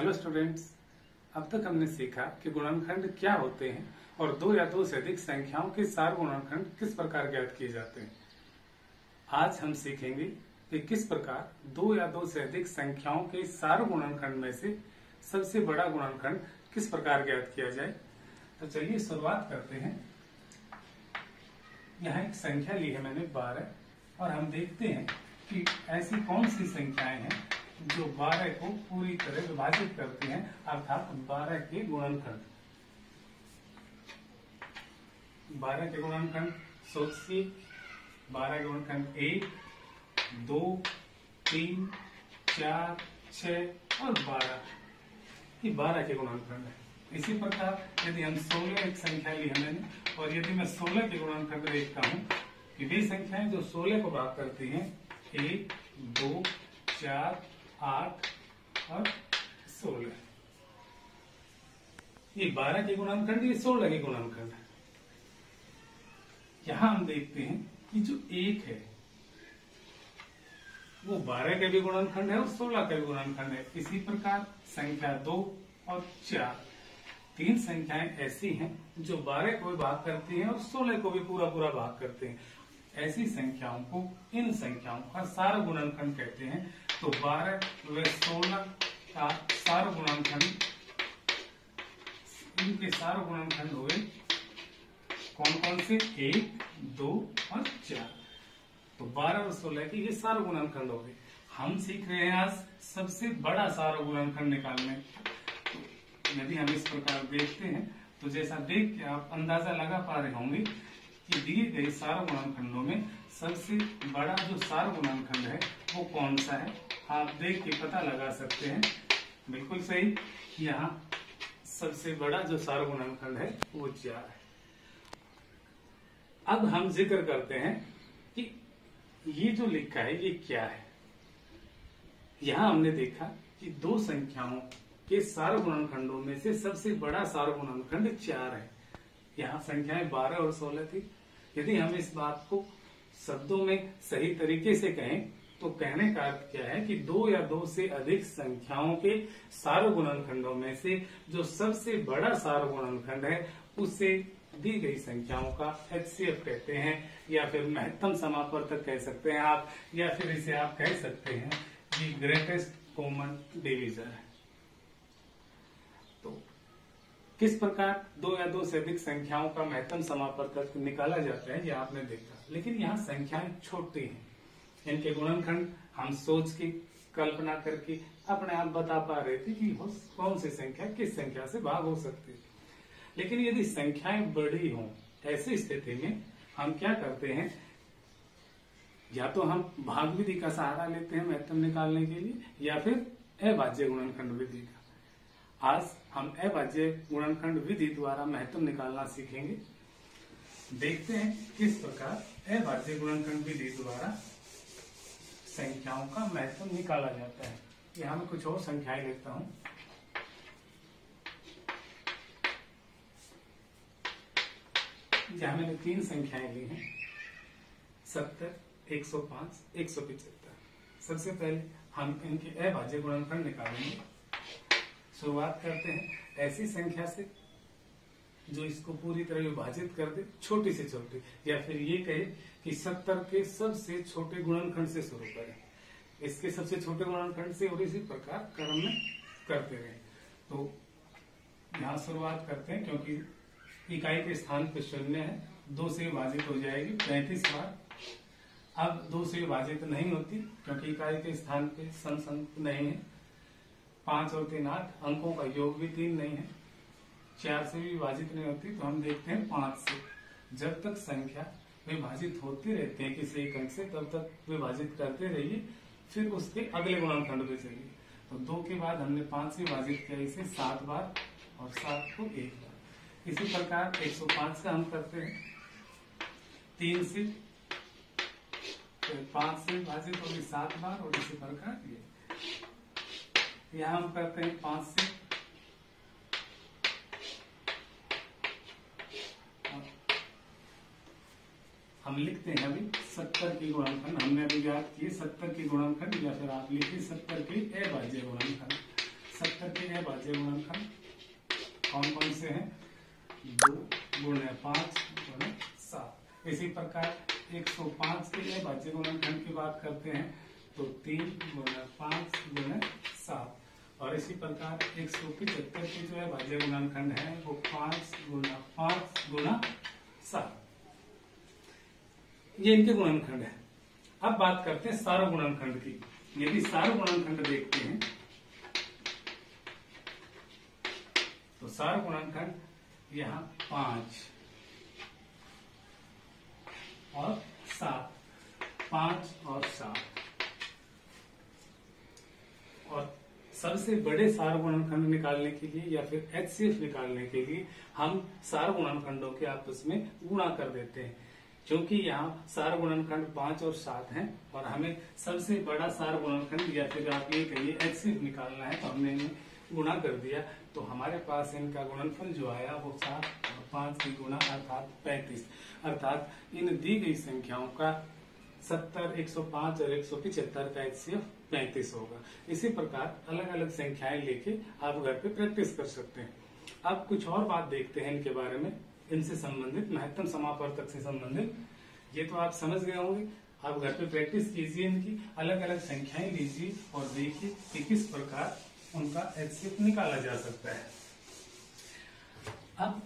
Hello students, अब तक हमने सीखा कि गुणनखंड क्या होते हैं और दो या दो से अधिक संख्याओं के सार गुणनखंड किस प्रकार ज्ञात किए जाते हैं। आज हम सीखेंगे कि किस प्रकार दो या दो से अधिक संख्याओं के सार गुणनखंड में से सबसे बड़ा गुणनखंड किस प्रकार ज्ञात किया जाए। तो चलिए शुरुआत करते हैं। यहाँ एक संख्या ली है मैंने 12 और हम देखते हैं कि ऐसी कौन सी संख्याएं हैं जो 12 को पूरी तरह विभाजित करती हैं, अर्थात 12 के गुणनखंड। 12 के गुणनखंड सोचिए, 12 के गुणनखंड 1, 2, 3, 4, 6 और 12, ये 12 के गुणनखंड है। इसी प्रकार यदि हम 16 एक संख्या ली है मैंने और यदि मैं 16 के गुणनखंड देखता हूँ कि वे संख्याएं जो 16 को भाग करती हैं 1, 2, 4, 8 और 16, ये 12 के गुणनखंड, ये 16 के गुणनखंड है। यहां हम देखते हैं कि जो 1 है वो 12 के भी गुणनखंड है और 16 का भी गुणनखंड है। इसी प्रकार संख्या 2 और 4, तीन संख्याएं ऐसी हैं जो 12 को भी भाग करती हैं और 16 को भी पूरा पूरा भाग करते हैं। ऐसी संख्याओं को, इन संख्याओं का सार गुणनखंड कहते हैं। तो 12 व 16 का सार गुणनखंड, इनके सार गुणनखंड हुए कौन कौन से? 1, 2 और 4। तो 12 और 16 के ये सार गुणनखंड हो गए। हम सीख रहे हैं आज सबसे बड़ा सार गुणनखंड निकालने। तो यदि हम इस प्रकार देखते हैं तो जैसा देख के आप अंदाजा लगा पा रहे होंगे कि दिए गए सार गुणनखंडों में सबसे बड़ा जो सार गुणनखंड है वो कौन सा है, आप देख के पता लगा सकते हैं। बिल्कुल सही, यहाँ सबसे बड़ा जो सार गुणनखंड है वो 4 है। अब हम जिक्र करते हैं कि ये जो लिखा है ये क्या है। यहां हमने देखा कि दो संख्याओं के सार गुणनखंडों में से सबसे बड़ा सार गुणनखंड 4 है। यहाँ संख्याएं 12 और 16 थी। यदि हम इस बात को शब्दों में सही तरीके से कहें तो कहने का अर्थ क्या है कि दो या दो से अधिक संख्याओं के सार गुणनखंडों में से जो सबसे बड़ा सार गुणनखंड है उसे दी गई संख्याओं का HCF कहते हैं, या फिर महत्तम समापवर्तक कह सकते हैं आप, या फिर इसे आप कह सकते हैं कि ग्रेटेस्ट कॉमन डिवीजर है। तो किस प्रकार दो या दो से अधिक संख्याओं का महत्तम समापवर्तक निकाला जाता है ये आपने देखा, लेकिन यहाँ संख्याएं छोटी हैं। इनके गुणनखंड हम सोच के, कल्पना करके अपने आप बता पा रहे थे कि कौन सी संख्या किस संख्या से भाग हो सकती है। लेकिन यदि संख्याएं बड़ी हों, ऐसी स्थिति में हम क्या करते हैं, या तो हम भाग विधि का सहारा लेते हैं महत्तम निकालने के लिए, या फिर अभाज्य गुणनखंड विधि का। आज हम अभाज्य गुणनखंड विधि द्वारा महत्तम निकालना सीखेंगे। देखते हैं किस प्रकार अभाज्य गुणनखंड विधि द्वारा संख्याओं का महत्तम निकाला जाता है। यहां मैं कुछ और संख्याएं लिखता हूं। जहां मैंने 3 संख्याएं ली हैं, 70, 105, 175। सबसे पहले हम इनके अभाज्य गुणनखंड निकालेंगे। शुरुआत करते हैं ऐसी संख्या से जो इसको पूरी तरह विभाजित कर दे, छोटी से छोटी, या फिर ये कहे कि 70 के सबसे छोटे गुणनखंड से शुरू करें, इसके सबसे छोटे गुणनखंड से, और इसी प्रकार क्रम में करते रहे। तो यहाँ शुरुआत करते हैं, क्योंकि इकाई के स्थान पे 0 है, 2 से विभाजित हो जाएगी 35 बार। अब 2 से विभाजित नहीं होती क्योंकि इकाई के स्थान पे सम नहीं है। 5 और 3 8, अंकों का योग भी 3 नहीं है। 4 से भी विभाजित नहीं होती, तो हम देखते हैं 5 से। जब तक संख्या विभाजित होती रहती है किसी एक अंक से, तब तक विभाजित करते रहिए, फिर उसके अगले गुणनखंड पे चलिए। तो 2 के बाद हमने 5 से विभाजित किया इसे 7 बार और 7 को 1 बार। इसी प्रकार 105 का हम करते हैं 3 से, 5 से विभाजित होगी 7 बार, और इसी प्रकार ये यहां हम करते हैं 5 से, हम लिखते हैं अभी 70 की गुणनखंड। हमने अभी याद किए 70 की गुणनखंड, या फिर आप लिखिए 70 के अभाज्य गुणनखंड। 70 के अभाज्य गुणनखंड कौन कौन से हैं? 2 गुणे 5 गुणे 7। इसी प्रकार 105 के अभाज्य गुणनखंड की बात करते हैं तो 3 गुणे 5 गुणे 7। और इसी प्रकार 175 के जो है भाज्य गुणनखंड है वो 5 गुना 5 गुना 7। ये इनके गुणनखंड है। अब बात करते हैं सार गुणनखंड की। यदि सार गुणनखंड देखते हैं तो सार गुणनखंड यहाँ 5 और 7, 5 और 7। और सबसे बड़े सार गुणनखंड निकालने के लिए या फिर HCF निकालने के लिए हम सार गुणनखंडों के आपस में गुणा कर देते हैं। क्योंकि यहाँ सार गुणनखंड 5 और 7 हैं और हमें सबसे बड़ा सार गुणनखंड या फिर आप ये कहिए HCF निकालना है, तो हमने इन्हें गुणा कर दिया। तो हमारे पास इनका गुणनफल जो आया वो 7 और 5 की गुणा अर्थात 35। अर्थात इन दी गई संख्याओं का 70, 105 और 175 का HCF 35 होगा। इसी प्रकार अलग अलग संख्याएं लेके आप घर पे प्रैक्टिस कर सकते हैं। अब कुछ और बात देखते हैं इनके बारे में, इनसे संबंधित महत्तम समापवर्तक से संबंधित। ये तो आप समझ गए होंगे। आप घर पे प्रैक्टिस कीजिए, इनकी अलग अलग संख्याएं लीजिए और देखिए कि किस प्रकार उनका HCF निकाला जा सकता है। अब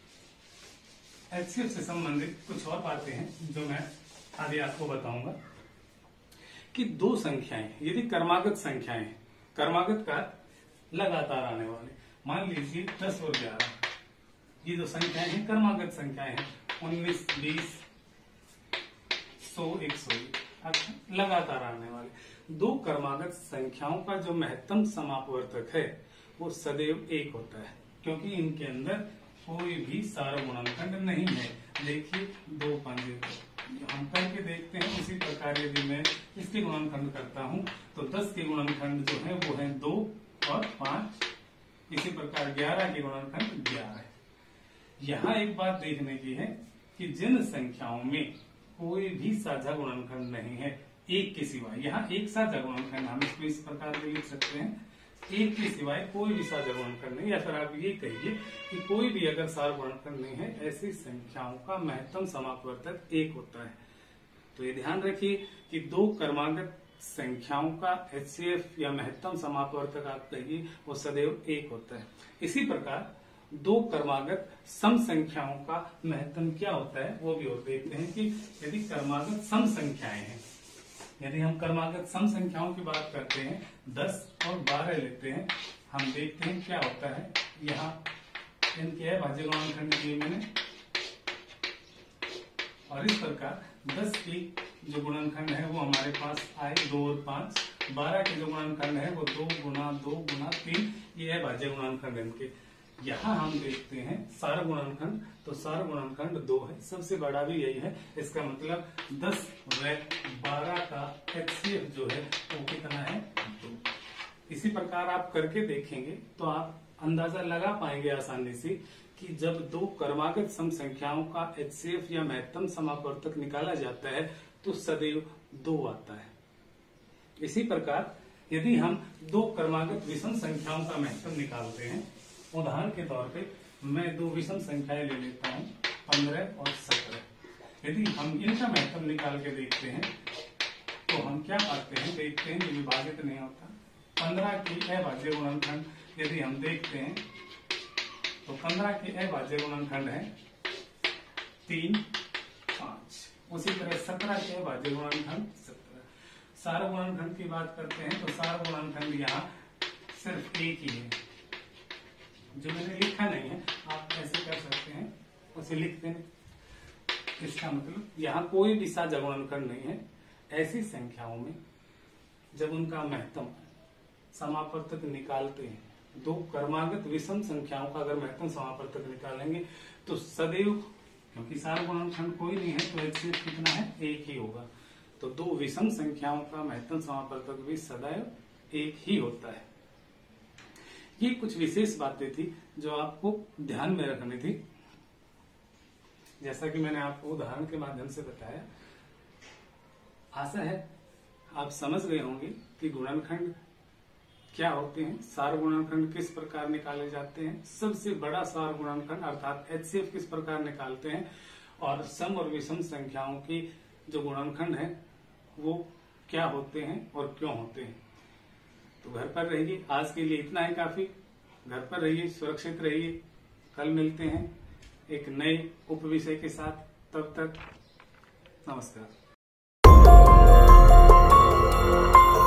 HCF से संबंधित कुछ और बातें हैं जो मैं आगे आपको बताऊंगा कि दो संख्याएं यदि क्रमागत संख्याएं, क्रमागत का लगातार आने वाले, मान लीजिए 10 और 11, ये जो संख्याएं हैं क्रमागत संख्याएं हैं 19, 20, 100, 101, अच्छा लगातार आने वाले दो क्रमागत संख्याओं का जो महत्तम समापवर्तक है वो सदैव 1 होता है, क्योंकि इनके अंदर कोई भी सार गुणनखंड नहीं है। देखिए 2 पंजे हम करके देखते हैं। उसी प्रकार यदि मैं इसके गुणनखंड करता हूं तो 10 के गुणनखंड जो है वो है 2 और 5। इसी प्रकार 11 के गुणनखंड 11 है। यहाँ एक बात देखने की है कि जिन संख्याओं में कोई भी साझा गुणनखंड नहीं है एक के सिवाय, यहाँ एक साझा गुणनखंड हम इसको इस प्रकार भी लिख सकते हैं, एक के सिवाय कोई भी साझा गुणनखंड नहीं, या फिर आप ये कहिए कि कोई भी अगर सार गुणनखंड नहीं है, ऐसी संख्याओं का महत्तम समापवर्तक 1 होता है। तो ये ध्यान रखिए कि दो क्रमागत संख्याओं का HCF या महत्तम समापवर्तक आप कहिए वो सदैव 1 होता है। इसी प्रकार दो क्रमागत सम संख्याओं का महत्तम क्या होता है वो भी और देखते हैं कि यदि क्रमागत सम संख्याएं हैं, यदि हम क्रमागत सम संख्याओं की बात करते हैं 10 और 12 लेते हैं, हम देखते हैं क्या होता है। यहाँ इनके अभाज्य गुणनखंड दिए मैंने और इस प्रकार 10 की जो गुणनखंड है वो हमारे पास आए 2 और 5। 12 के जो गुणनखंड है वो 2 गुना 2 गुना 3, ये अभाज्य गुणनखंड इनके। यहाँ हम देखते हैं सार गुणनखंड, तो सार गुणनखंड 2 है, सबसे बड़ा भी यही है। इसका मतलब 10 व 12 का HCF जो है वो कितना है 2। इसी प्रकार आप करके देखेंगे तो आप अंदाजा लगा पाएंगे आसानी से कि जब दो क्रमागत सम संख्याओं का HCF या महत्तम समापवर्तक निकाला जाता है तो सदैव 2 आता है। इसी प्रकार यदि हम दो क्रमागत विषम संख्याओं का महत्तम निकालते हैं, उदाहरण के तौर पे मैं दो विषम संख्याएं ले लेता हूं 15 और 17। यदि हम इनका महत्तम निकाल के देखते हैं तो हम क्या पाते हैं, देखते हैं ये विभाजित नहीं होता। 15 की अभाज्य गुणनखंड यदि हम देखते हैं तो 15 के अभाज्य गुणनखंड है 3, 5। उसी तरह 17 के अभाज्य गुणनखंड 17। सार गुणनखंड की बात करते हैं तो सार गुणनखंड यहाँ सिर्फ एक ही है, जो मैंने लिखा नहीं है, आप ऐसे कर सकते हैं, उसे लिख दें। इसका मतलब यहाँ कोई भी साझा गुणनखंड नहीं है। ऐसी संख्याओं में जब उनका महत्तम समापवर्तक निकालते हैं, दो क्रमागत विषम संख्याओं का अगर महत्तम समापवर्तक निकालेंगे तो सदैव, क्योंकि सार गुणनखंड कोई नहीं है तो HCF कितना है 1 ही होगा। तो दो विषम संख्याओं का महत्तम समापवर्तक भी सदैव 1 ही होता है। ये कुछ विशेष बातें थी जो आपको ध्यान में रखनी थी। जैसा कि मैंने आपको उदाहरण के माध्यम से बताया, आशा है आप समझ गए होंगे कि गुणनखंड क्या होते हैं, सार गुणनखंड किस प्रकार निकाले जाते हैं, सबसे बड़ा सार गुणनखंड अर्थात HCF किस प्रकार निकालते हैं, और सम और विषम संख्याओं की जो गुणनखंड है वो क्या होते हैं और क्यों होते हैं। तो घर पर रहिए, आज के लिए इतना ही काफी। घर पर रहिए, सुरक्षित रहिए। कल मिलते हैं एक नए उपविषय के साथ। तब तक नमस्कार।